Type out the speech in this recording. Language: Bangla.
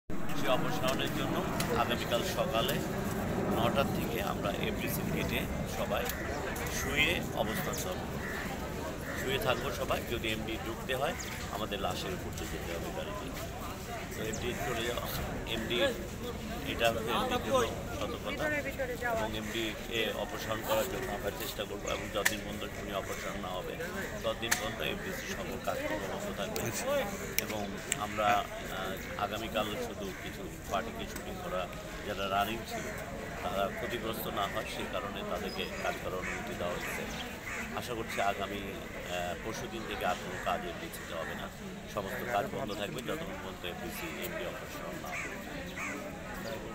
সে অপসারণের জন্য আগামীকাল সকালে 9টার থেকে আমরা এফডিসির গেটে সবাই শুয়ে অবস্থান করব, শুয়ে থাকবো সবাই। যদি এমডি ঢুকতে হয় আমাদের লাশের উপর যেতে হবে গাড়িতে। তো এমডি চলে যাওয়া, এমডি এটা হচ্ছে এমডির জন্য সতর্কতা, এবং এমডিকে অপসারণ করার জন্য আমরা চেষ্টা করবো। এবং যতদিন পর্যন্ত উনি অপসারণ না হবে ততদিন পর্যন্ত এফডিসির সকল কাজকর্ম বন্ধ থাকবে। এবং আমরা আগামীকাল শুধু কিছু পার্টিকে শুটিং করা যারা রানিং ছিল তারা ক্ষতিগ্রস্ত না হয় সেই কারণে তাদেরকে কাজ করার অনুমতি দেওয়া হয়েছে। আশা করছি আগামী পরশু দিন থেকে আর কোনো কাজ এফডিসিতে হবে না, সমস্ত কাজ বন্ধ থাকবে যতক্ষণ পর্যন্ত এফডিসি এমডি অপসারণ না হবে।